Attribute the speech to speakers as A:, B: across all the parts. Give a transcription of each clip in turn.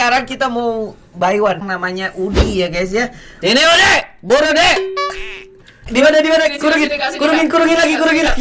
A: sekarang kita mau buy one, namanya Udi ya guys ya. Ini Udi, buru deh. Di mana? Kurungin lagi.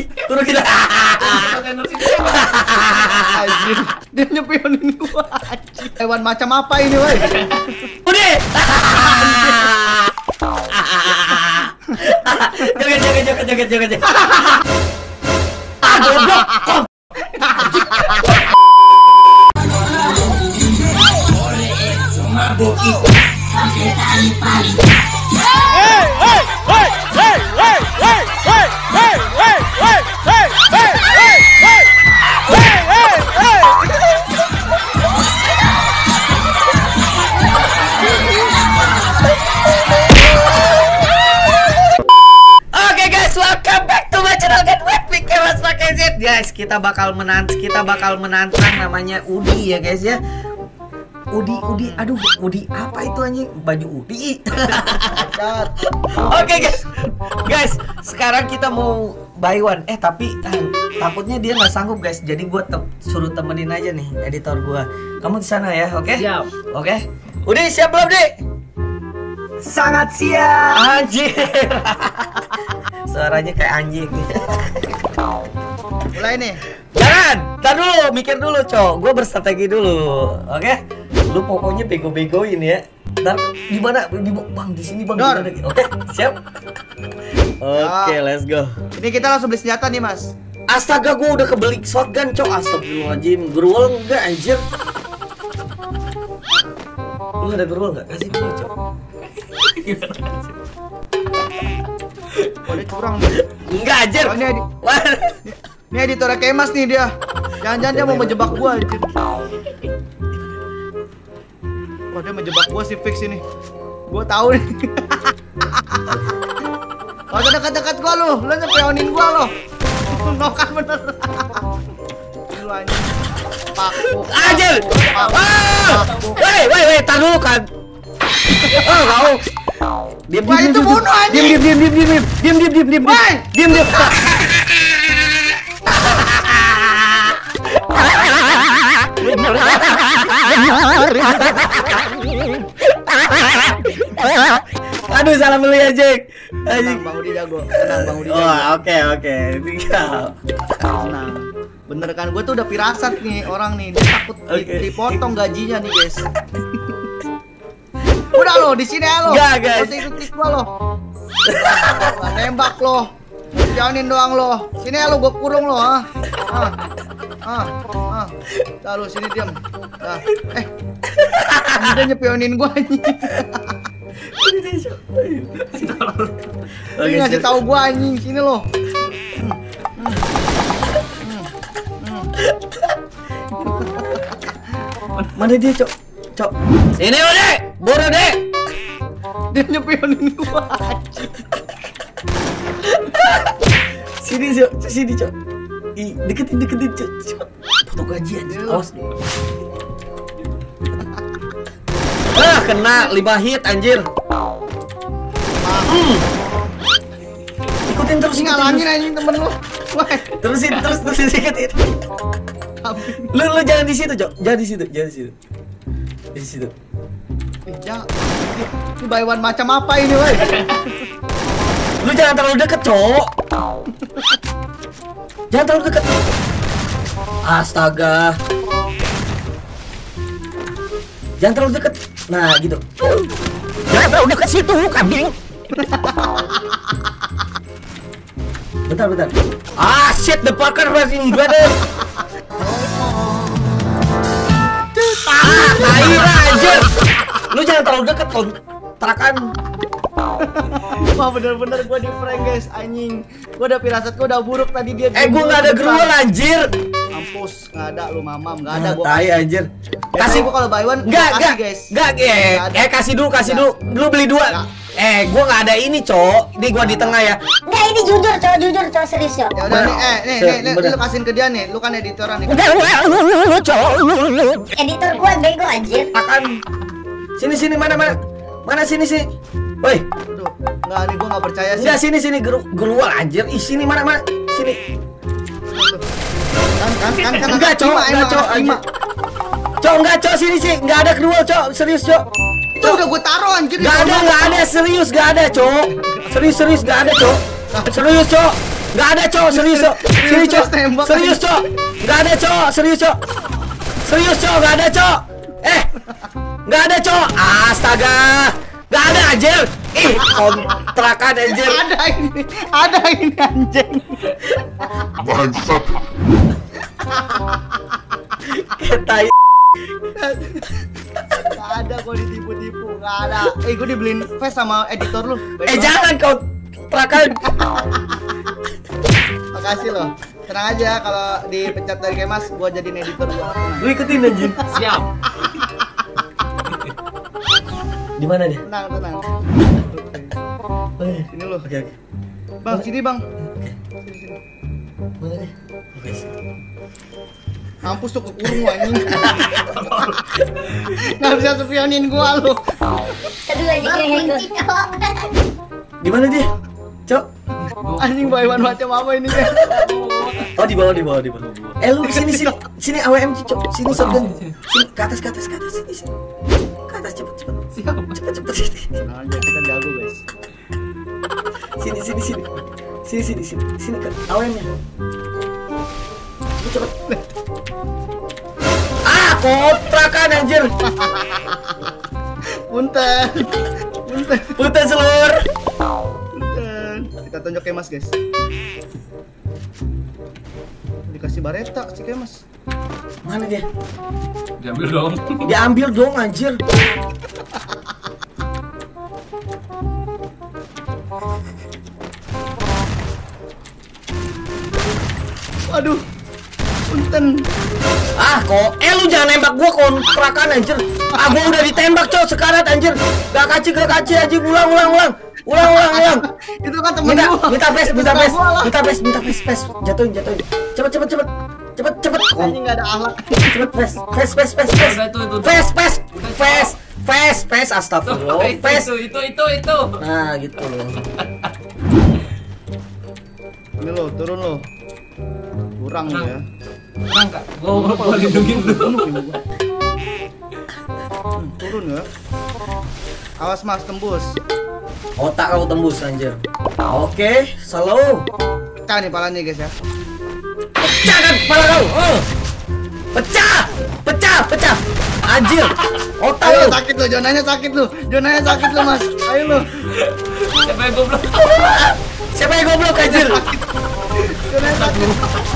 B: Anjir, dia nyepionin gua. Anjir. Hewan macam apa ini, woi?
A: Udi. Joget. Goblok. Guys, kita bakal menantang namanya Udi ya guys ya. Udi, aduh, Udi apa itu anjing? Baju Udi. Oke guys, sekarang kita mau buy one. Tapi takutnya dia nggak sanggup guys. Jadi gue suruh temenin aja nih editor gue. Kamu di sana ya, oke?
B: Siap.
A: Oke. Udi siap belum, Di?
B: Sangat siap.
A: Anjir. Suaranya kayak anjing.
B: Mulai nih.
A: Jangan, tar dulu, mikir dulu, Cok. Gue berstrategi dulu, oke? Lu pokoknya bego-begoin ya. Ntar di mana? Bang, di sini Bang. Oke, siap. Oke, let's go.
B: Ini kita langsung beli senjata nih, Mas.
A: Astaga, gue udah kebeli shotgun, Cok. Astagfirullahaladzim. Gerwol enggak, anjir? Lu ada gerwol enggak? Kasih dulu, Cok.
B: Ada curang nih.
A: Enggak, anjir.
B: Oh, ini editor Kemas nih dia. Jangan-jangan dia mau menjebak gua anjir. Wah, dia menjebak gua sih fix ini. Gua tahu nih. Kalau dekat-dekat gua lu nyepionin gua lo. Nokan bener. Lu anjing. Paku.
A: Anjir. Woi, tar dulu kan. Oh, kau. Diam.
B: Itu bunuh anjing.
A: Diam. Aduh, salah beli aja.
B: Tenang, Bang Udi jago.
A: Oh, oke. Tinggal.
B: Tenang. Bener kan, gue tuh udah pirasat nih orang nih. Dia takut dipotong gajinya nih, guys. Udah lo, di sini ya lo.
A: Enggak, guys.
B: Usah ikut gua lo. Nggak nembak lo. Jauhin doang lo. Sini ya lo, gue kurung lo, Lalu sini diam. Dia nyepionin gua anjing. Dia ngasih tahu gua anjing, sini lo.
A: Mana dia, Cok? Sini udah, buru deh.
B: Dia nyepionin gua anjing.
A: Sini, Cok. Deketin, Cok. Foto gajian, awas. Kena 5 hit anjir. Ikutin terus,
B: ngalangin anjing temen lu.
A: Terusin ikutin. Lu jangan di situ, Cok. Jangan di situ. Di situ.
B: Ini buy one macam apa ini, woi?
A: Lu jangan terlalu deket, Cok. Jangan terlalu deket. Astaga. Jangan terlalu deket. Nah, gitu. Jangan terlalu deket situ, kambing. Bentar. Shit, the fucker rushing brother. Akhirnya anjir. Lu jangan terlalu deket, kontrakan.
B: Wah, bener-bener gua di prank, guys, anjing. Gua udah pirasat, gua udah buruk tadi dia.
A: Gua nggak ada gerwol anjir.
B: Mampus, nggak ada lu mamam, nggak ada gua.
A: Tai anjir.
B: Kasih gua kalau buy one.
A: Enggak,
B: guys.
A: Enggak, kasih dulu. Lu beli 2. Gua nggak ada ini, Cok. Ini gua di tengah ya.
C: Enggak, ini jujur, Cok, serius, Cok.
B: Ya udah nih, lu kasihin ke dia nih. Lu kan editoran nih.
A: Lu, Cok.
C: Editor gua bego anjir.
A: Akan. Sini mana sini. Woi.
B: Tuh, enggak nih, gua nggak percaya sih.
A: Enggak, sini gerwol anjir. Sini mana? Sini.
B: Kan
A: Enggak, Cok. Cok, enggak, Cok, sini sih. Enggak ada kedua, Cok. Serius, Cok.
B: Itu udah gue taruh anjir.
A: Enggak ada, serius enggak ada, Cok. Serius enggak ada, Cok. Serius, Cok. Enggak ada, Cok, serius, Cok. Sini, Cok. Serius, Cok. Enggak ada, Cok. Serius, Cok. Serius, Cok, enggak ada, Cok. Enggak ada, Cok. Astaga. Enggak ada, anjir. Ih, kontrakan anjir.
B: Ada ini anjing.
D: Bangsat.
A: Ketai.
B: Gak ada kok ditipu-tipu, gak ada. Gue dibeliin face sama editor lu.
A: Jangan kau kontrakan.
B: Makasih loh. Tenang aja kalau dipecat dari Kemas, gua jadiin editor gua.
A: Lu ikutin anjir.
E: Siap.
A: Di mana dia?
B: Tenang. Sini lu.
A: Oke.
B: Bang, sini bang. Sini.
A: Mana dia? Oke.
B: Mampus tuh kekurung anjing. Nggak bisa spionin gua lu.
C: Aduh anjing kehekut.
A: Di mana dia? Cok.
B: Anjing bawaan macam apa ini ya?
A: Oh, di bawah. Lu sini AWM Cok. Sini shotgun. Sini ke atas sini. Ke atas cepet. Cepet sini.
B: Nah, kita jago guys.
A: Sini ke AWM-nya. Cepet. Kontrakan anjir.
B: Punten.
A: Punten selur.
B: Kita tunjuk Kemas guys. Dikasih bareta si Kemas.
A: Mana dia?
E: Diambil dong.
A: Anjir.
B: Aduh. Punten.
A: Kok lu jangan nembak gua kontrakan anjir. Gua udah ditembak, Cok, sekarat anjir. Gak kaci anjir. Ulang.
B: Itu kan temen gua.
A: Minta face. Jatuhin. Cepet.
B: Anjing enggak ada akhlak.
A: Cepet face. Astagfirullah. Face.
E: Itu.
A: Nah, gitu loh.
B: Ini lo, turun lo. Kurang ya.
E: Angkat. Gua lindungin dulu.
B: Turun ya. Awas Mas, tembus.
A: Otak kau tembus anjir. Oke, slow.
B: Pecah nih palanya guys ya.
A: Pecah kan kepala kau. Pecah. Anjir. Otak
B: Ayo
A: lu.
B: sakit lo, zonanya sakit lo Mas. Ayo lo.
E: Siapa yang goblok?
A: Siapa yang goblok anjir?
B: Zonanya sakit.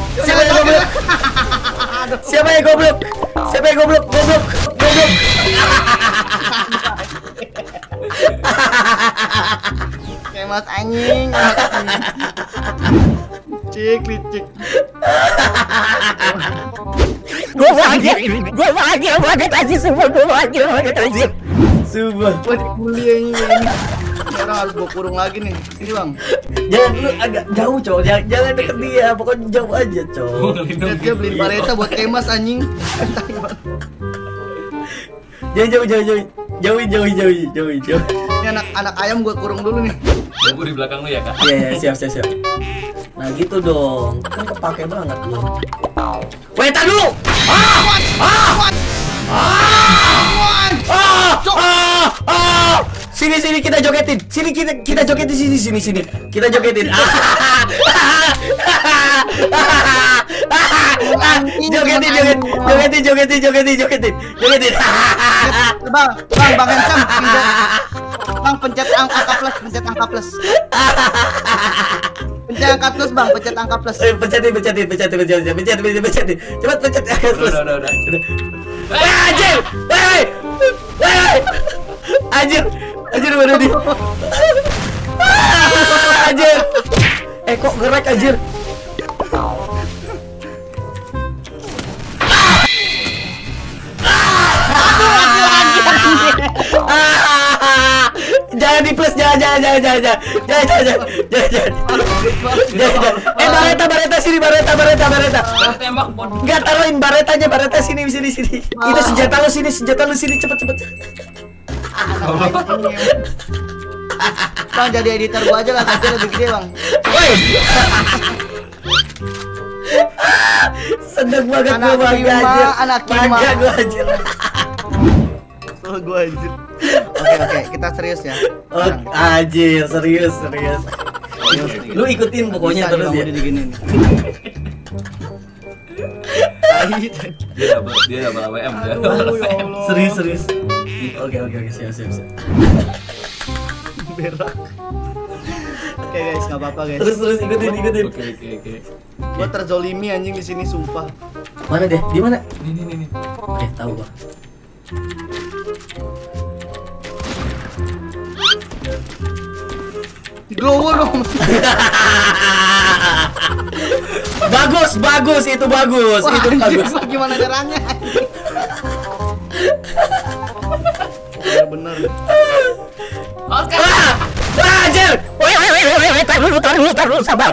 A: Siapa yang goblok? Goblok.
B: Kayak Mas anjing. Licik.
A: Gua bahagia banget anjir, sumpah. Sumpah.
B: Buat kuliah ini. Sekarang harus gua kurung lagi nih. Sini Bang.
A: Jangan lu agak jauh, Cok. Jangan deket dia, pokoknya jauh aja, Cok.
B: Lihat dia beliin bareta buat Kemas anjing.
A: Jangan jauh.
B: Ini anak ayam gua kurung dulu nih.
E: Gua di belakang lu ya, Kak.
A: Iya, siap. Nah gitu dong, kan kepake banget lu. Tar dulu. Sini kita jogetin. Kita jogetin sini. Kita jogetin. Jogetin.
B: Bang Hansam. Bang pencet angka plus. Pencet angka plus Bang, pencet angka plus.
A: Pencetin. Cepat pencet angka plus.
E: Udah.
A: Anjir. Anjir mana dia? Anjir. Kok gerak anjir? Jangan di plus, jangan. Bareta sini, bareta.
E: Tembak bodoh.
A: Enggak, taruhin bareta sini. Itu senjata lu sini, cepet.
B: Bang jadi editor gua aja lah, saja lebih gede Bang.
A: Woi. Seneng banget
B: Anak
A: gua bangga
B: Kima,
A: anjir.
B: anak Kima.
A: Bangga gua anjir.
B: Oh, gua anjir. Oke, kita serius ya.
A: Oh, anjir, serius. Lu ikutin pokoknya
B: Bisa
A: terus
B: nih,
A: ya.
B: Bang, udah diginiin.
E: Dia double AWM dia.
B: Aduh, ya Allah.
A: Serius. Oke, siap.
B: Berak. Oke guys, nggak apa-apa guys.
A: Terus ikutin.
E: Oke.
B: Gua terzolimi anjing di sini sumpah.
A: Mana deh? Di mana?
E: Nih.
A: Oke, tahu gua.
B: Glowo dong.
A: Bagus, itu bagus.
B: Wah,
A: Itu
B: anjing,
A: bagus.
B: gimana caranya? Ya bener.
E: Oscar.
A: Anjir. Woi, tar dulu, sabar.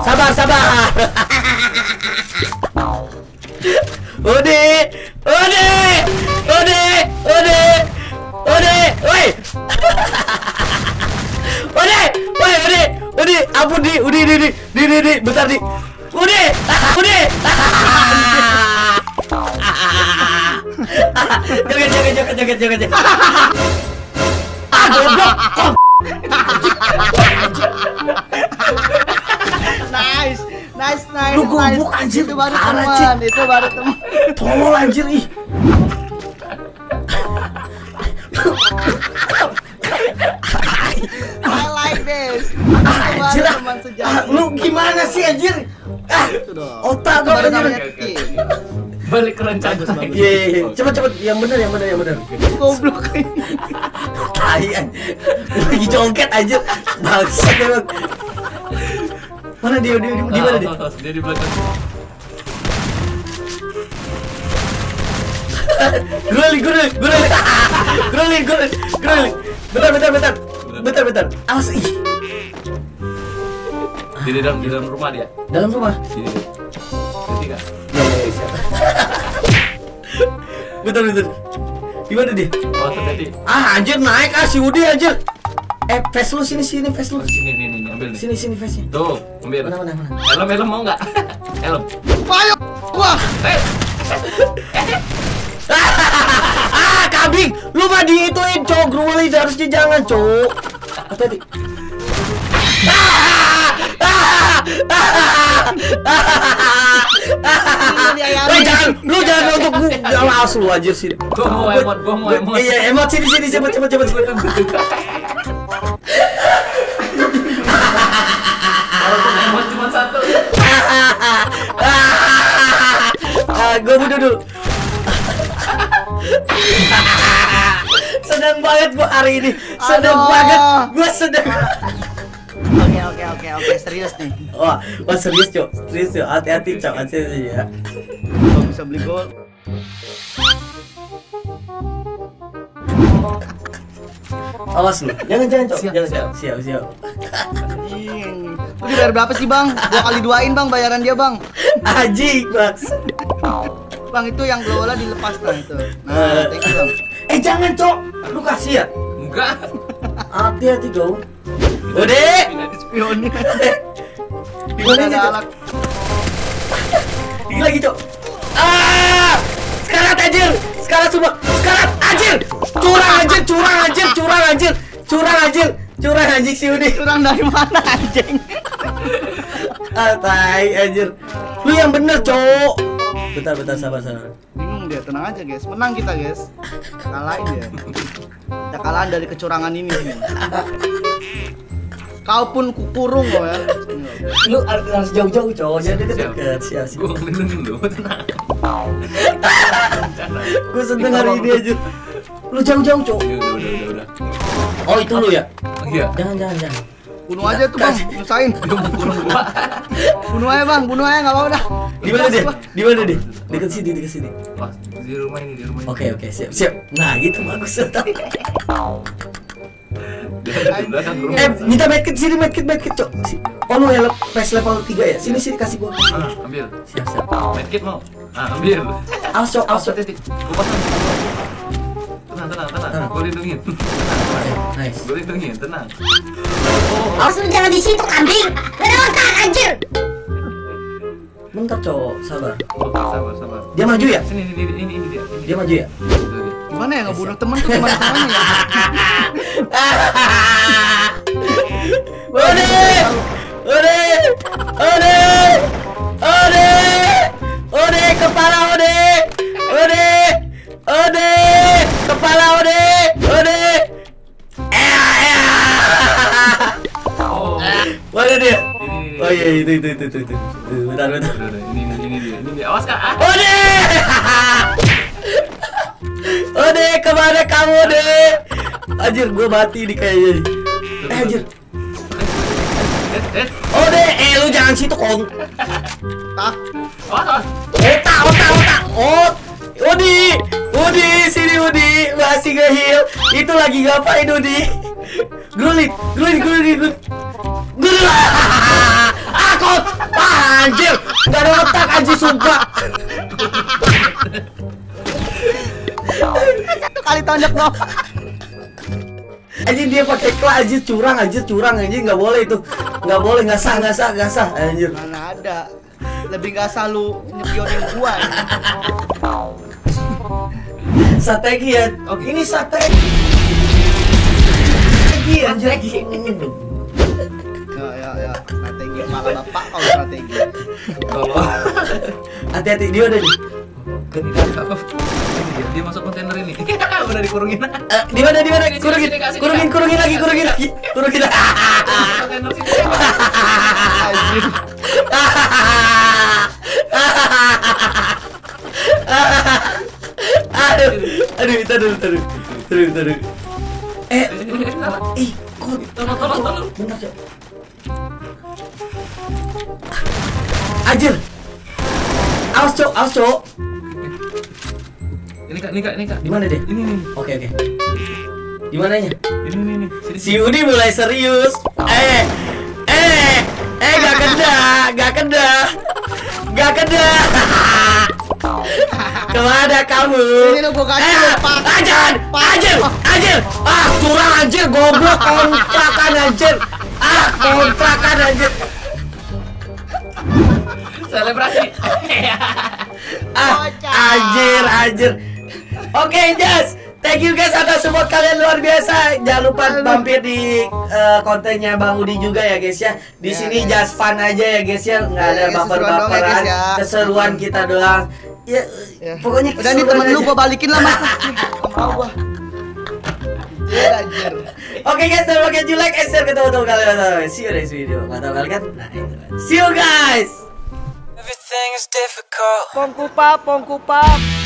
A: Udah, woi. Udah, ampun di, bentar di. Udah. Joget. Goblok.
B: Nice.
A: Lu goblok, anjir.
B: Itu baru
A: Parah,
B: teman.
A: Tolol anjir ih.
B: I like this.
A: Anjir.
B: Teman sejati.
A: Lu gimana sih anjir?
B: Itu dong.
A: Otak
B: Itu
A: gua
B: baru
A: anjir.
B: namanya
E: Oke.
B: kill.
E: Balik ke rencana.
A: Iya. Cepet. Yang bener.
B: Goblok.
A: Tai lagi joget anjir. Bangsat emang. Mana dia? Di mana dia?
E: Dia di belakang.
A: Groli. Bentar. Awas ih.
E: Di dalam rumah dia.
A: Dalam rumah.
E: Sini. Ketiga.
A: Ya, siap. Bentar. Di mana dia?
E: Oh, hati-hati.
A: Anjir naik si Udi anjir. Face lu sini face lu.
E: Oh, sini ambil nih.
A: Sini face-nya.
E: Tuh, ambil.
A: Mana?
E: Helm mau nggak? Helm.
B: Ayo, gua.
A: Kambing, lu mah diituin cowok Gruli harusnya jangan cowok. Hati-hati. Lu jangan untuk gua asal lu aja sih.
E: Gua mau emot.
A: Iya, emot sini cepet.
E: Emot cuma satu.
A: Gua bunuh dulu. Senang banget gua hari ini. Gua senang.
B: Oke, serius nih.
A: Wah, serius cok. Hati-hati cok, hati-hati ya.
B: Gua bisa beli gol.
A: Awas lu. Jangan cok.
E: Siap.
A: Siap.
B: Anjing. Lu dibayar berapa sih, Bang? 2 kali 2-in, Bang, bayaran dia, Bang.
A: Anjing, Mas.
B: Bang, itu yang glowola dilepas nah itu. Nah, thank you, Bang.
A: Jangan cok. Lu kasih ya?
E: Enggak.
A: Hati-hati dong. Udah.
B: Spionnya.
A: Di mana ini, Cok?
B: alat.
A: Ini lagi, Cok. Sekarat anjir. Sekarat semua. Sekarat anjir. Curang anjing si Udi.
B: Curang dari mana, anjing?
A: Tai anjir. Lu yang bener, Cok. Bentar, sabar.
B: Bingung dia, tenang aja, guys. Menang kita, guys. Kalahin dia. Kita kalahan dari kecurangan ini semua. Kau pun kukurung kok ya.
A: Lu harus jauh-jauh, Cok. Jangan deket-deket. Siap.
E: Gua ngelindungin lu, tenang.
A: Gue seneng hari ini aja. Lu jauh-jauh, Cok.
E: Udah.
A: Oh, itu lu ya?
E: Iya.
A: Jangan.
B: Bunuh aja tuh, Bang. Nyusahin. Bunuh aja, Bang. Enggak mau dah.
A: Di mana dia? Dekat sini.
E: Pas di rumah ini.
A: Oke, siap. Nah, gitu bagus.
E: Di belakang rumah.
A: Minta medkit sini, medkit, Cok. Oh, lu PS level 3 ya? Sini kasih gua.
E: Ambil.
A: Siap.
E: Medkit mau. Ambil.
A: Awas, Cok.
E: Titik. Gua pasang. Tenang. Gua lindungin.
A: Nice.
E: Gua lindungin, tenang.
C: Awas lu jangan di situ kambing. Ada otak anjir.
A: Bentar cowok, sabar.
E: Sabar.
A: Dia maju ya?
E: Sini ini dia.
A: Dia maju ya?
B: Gimana ya ngebunuh temen tuh gimana caranya ya?
A: Ode, kepala Ode, kepala Ode. Mana dia?
E: Ini.
A: Oh iya itu. Bentar.
E: Ini dia. Awas Kak.
A: Ode! Ode, kemana kamu Ode? Anjir, gue mati nih kayaknya. Anjir. Ode, lu jangan situ kon.
E: Awas.
A: Otak. Odi, sini Odi, masih nge-heal. Itu lagi ngapain Odi? Gulit. Akut. Anjir, enggak ada otak anjir sumpah.
B: Satu kali tonjok dong.
A: Anjir dia pakai kla anjir curang anjir nggak boleh itu. Nggak boleh, nggak sah anjir.
B: Mana ada. Lebih gak sah lu nyepionin gua.
A: Strategi ya. Oke, ini strategi. Anjir.
B: Ya. Strategi malah bapak kalau strategi.
E: Kalau
A: Hati-hati dia udah nih.
E: dia masuk kontainer ini. Udah dikurungin.
A: Di mana? Kurungin lagi.
E: Kontainer sini.
B: Anjir.
A: Aduh, taruh. Kok
E: Tolong.
A: bentar, Cok. Anjir. Awas, Cok.
E: Ini Kak.
A: Di mana deh?
E: Ini.
A: Oke. Di mananya?
E: Ini.
A: Si Udi mulai serius. Gak kena. Kemana kamu?
B: Ini lu gua kasih lu, Pak.
A: Anjir. Curang anjir, goblok kontrakan anjir.
E: Selebrasi.
A: Anjir. Oke, Jas. Thank you guys atas support kalian luar biasa. Jangan lupa mampir di kontennya Bang Udi juga ya guys ya. Di sini just fun aja ya guys ya. Nggak ada baper-baperan. Keseruan kita doang. Ya, pokoknya
B: udah nih temen lu gua balikin lah Mas. Mau gua. Ya anjir.
A: Oke guys, don't forget to like and share ke teman-teman kalian. See you next video. Nggak tahu kalian kan? Nah, itu kan. See you guys.
F: Everything is difficult.
B: Pongkupap.